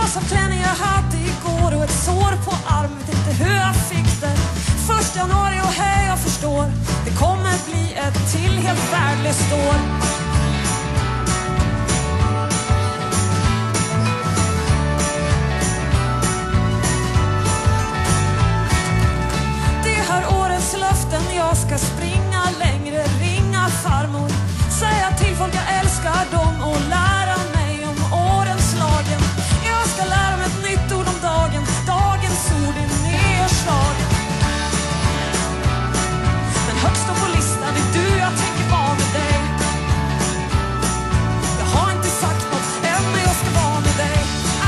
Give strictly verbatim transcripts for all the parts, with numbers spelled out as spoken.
våldsam träning jag hade igår och ett sår på armen, vet inte hur jag fick det. Första januari och hej, jag förstår, det kommer bli ett till helt värdelöst år. Löften, jag ska springa längre, ringa farmor, säga till folk jag älskar dem och lära mig om årens lagen. Jag ska lära mig ett nytt ord om dagen, dagens ord är nedslagen. Men högst upp på listan är du, jag tänker vara med dig. Jag har inte sagt något än, men jag ska vara med dig.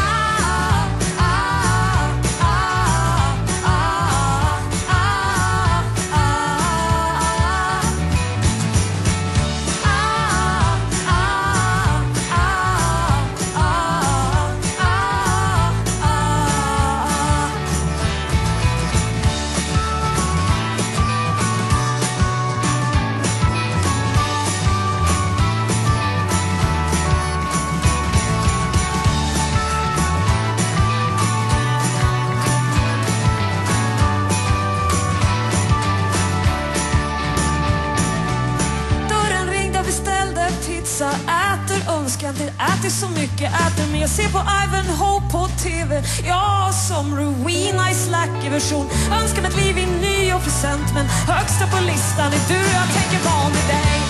Äter önskan till, äter så mycket, äter mer. Se på Ivanhoe på tv, ja, som Rowena i slackig version. Önskar mig ett liv i ny och present, men högst upp på listan är du, jag tänker vara med dig.